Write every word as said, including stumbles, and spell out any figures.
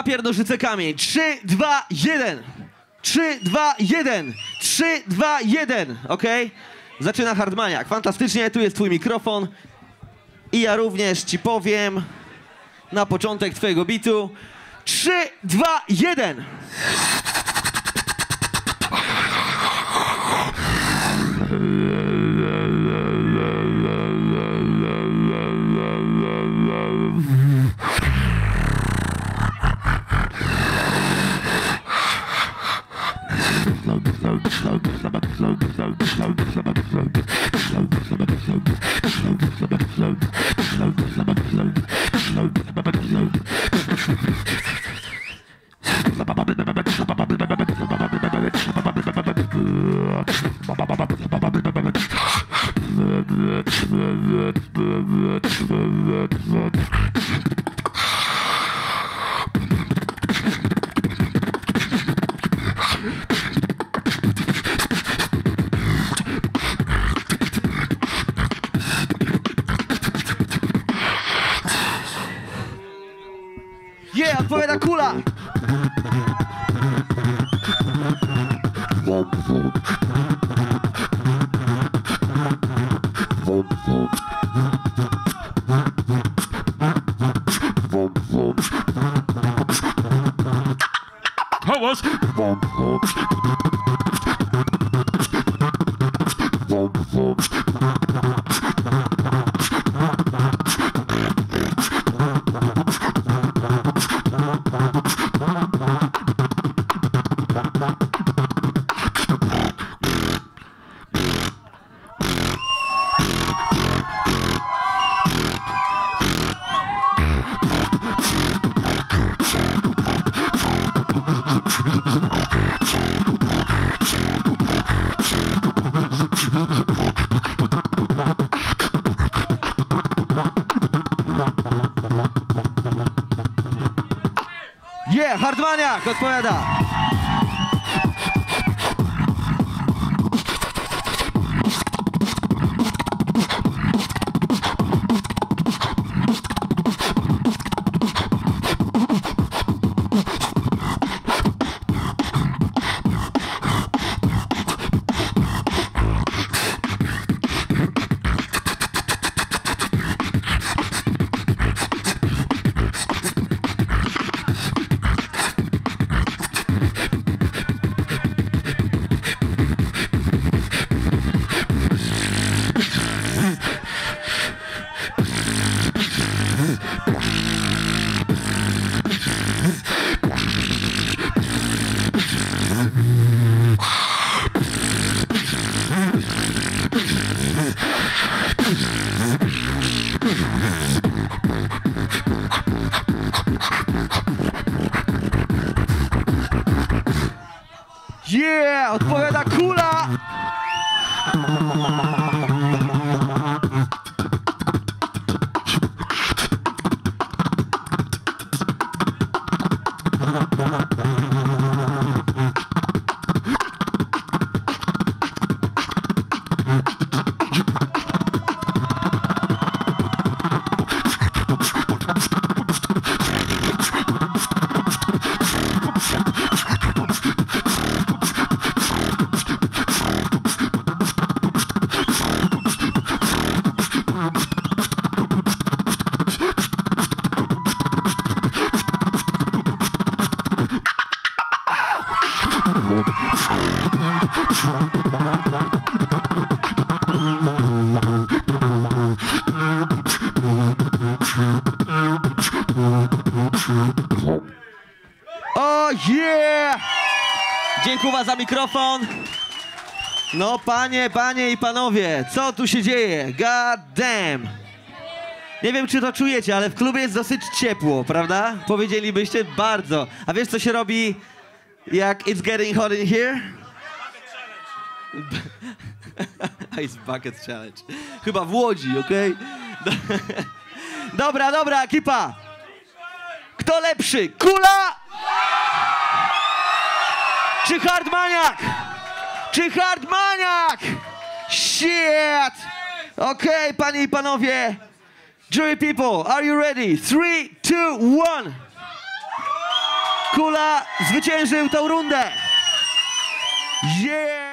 papier, nożyce, kamień. trzy, dwa, jeden. trzy, dwa, jeden. trzy, dwa, jeden. Okej? Zaczyna Hardmaniak. Fantastycznie, tu jest twój mikrofon. I ja również ci powiem na początek twojego bitu. trzy, dwa, jeden. Yeah, odpowiada Kula! Hałas! Yeah, Hardmaniak odpowiada. Yeah, odpowiada Kula! O yeah! Dziękuję za mikrofon. No panie, panie i panowie, co tu się dzieje? God damn! Nie wiem, czy to czujecie, ale w klubie jest dosyć ciepło, prawda? Powiedzielibyście bardzo. A wiesz, co się robi, jak it's getting hot in here? Ice Bucket Challenge. Chyba w Łodzi, okej? Okay? Dobra, dobra, ekipa. Kto lepszy? Kula? Czy Hardmaniak? Czy Hardmaniak? Shit! Okej, okay, panie i panowie. Jury people, are you ready? Three, two, one. Kula zwyciężył tą rundę. Yeah!